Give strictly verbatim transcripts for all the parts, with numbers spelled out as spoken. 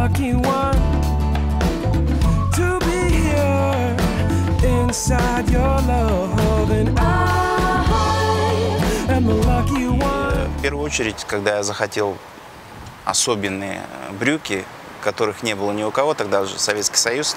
lucky one to be here inside your love, and I am a lucky one. В первую очередь, когда я захотел особенные брюки, которых не было ни у кого, тогда уже Советский Союз,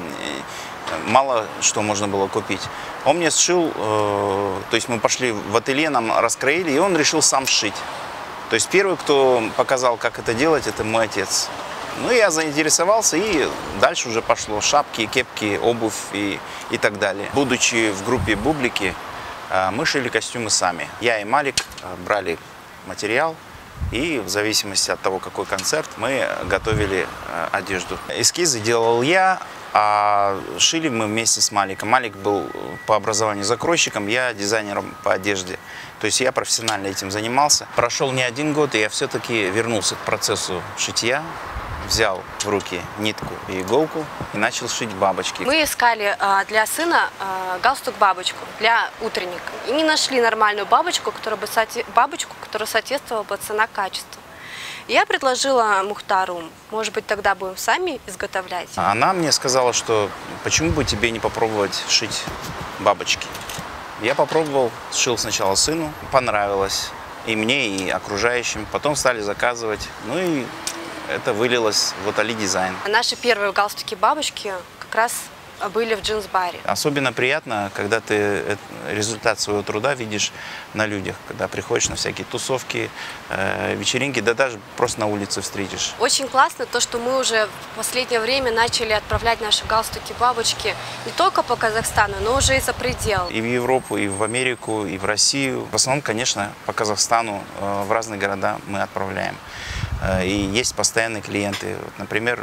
мало что можно было купить. Он мне сшил, э, то есть мы пошли в ателье, нам раскроили, и он решил сам сшить. То есть первый, кто показал, как это делать, это мой отец. Ну, я заинтересовался, и дальше уже пошло шапки, кепки, обувь и, и так далее. Будучи в группе «Бублики», э, мы шили костюмы сами. Я и Малик брали материал, и в зависимости от того, какой концерт, мы готовили э, одежду. Эскизы делал я, а шили мы вместе с Маликом. Малик был по образованию закройщиком, я дизайнером по одежде. То есть я профессионально этим занимался. Прошел не один год, и я все-таки вернулся к процессу шитья. Взял в руки нитку и иголку и начал шить бабочки. Мы искали э, для сына э, галстук-бабочку для утренника. И не нашли нормальную бабочку, которая бы, бабочку, которая соответствовала бы цена-качество. Я предложила Мухтару, может быть, тогда будем сами изготовлять. Она мне сказала, что почему бы тебе не попробовать шить бабочки. Я попробовал, сшил сначала сыну, понравилось и мне, и окружающим. Потом стали заказывать, ну и это вылилось в Atelier Design. Наши первые галстуки-бабочки как раз были в джинс-баре. Особенно приятно, когда ты результат своего труда видишь на людях, когда приходишь на всякие тусовки, вечеринки, да даже просто на улице встретишь. Очень классно то, что мы уже в последнее время начали отправлять наши галстуки-бабочки не только по Казахстану, но уже и за пределы. И в Европу, и в Америку, и в Россию. В основном, конечно, по Казахстану в разные города мы отправляем. И есть постоянные клиенты, например,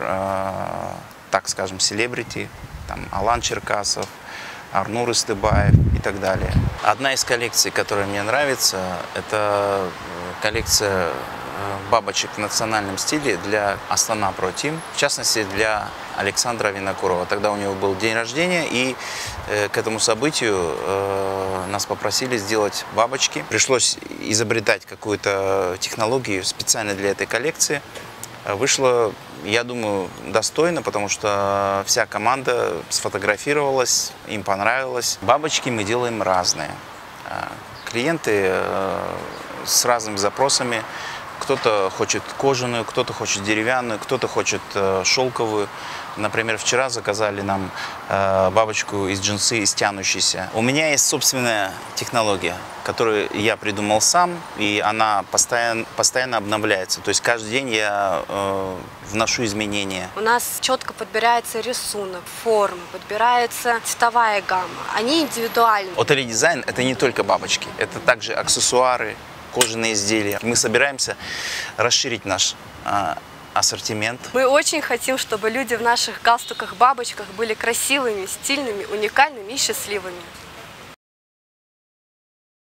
так скажем, селебрити, там Алан Черкасов, Арнур Истыбаев и так далее. Одна из коллекций, которая мне нравится, это коллекция бабочек в национальном стиле для Астана Про Тим, в частности для Александра Винокурова. Тогда у него был день рождения, и э, к этому событию э, нас попросили сделать бабочки. Пришлось изобретать какую-то технологию специально для этой коллекции. Вышло, я думаю, достойно, потому что вся команда сфотографировалась, им понравилось. Бабочки мы делаем разные. Клиенты э, с разными запросами. Кто-то хочет кожаную, кто-то хочет деревянную, кто-то хочет э, шелковую. Например, вчера заказали нам э, бабочку из джинсы, из тянущейся. У меня есть собственная технология, которую я придумал сам, и она постоянно, постоянно обновляется. То есть каждый день я э, вношу изменения. У нас четко подбирается рисунок, форма, подбирается цветовая гамма. Они индивидуальны. Atelier Design – это не только бабочки, это также аксессуары, кожаные изделия. Мы собираемся расширить наш э, ассортимент. Мы очень хотим, чтобы люди в наших галстуках-бабочках были красивыми, стильными, уникальными и счастливыми.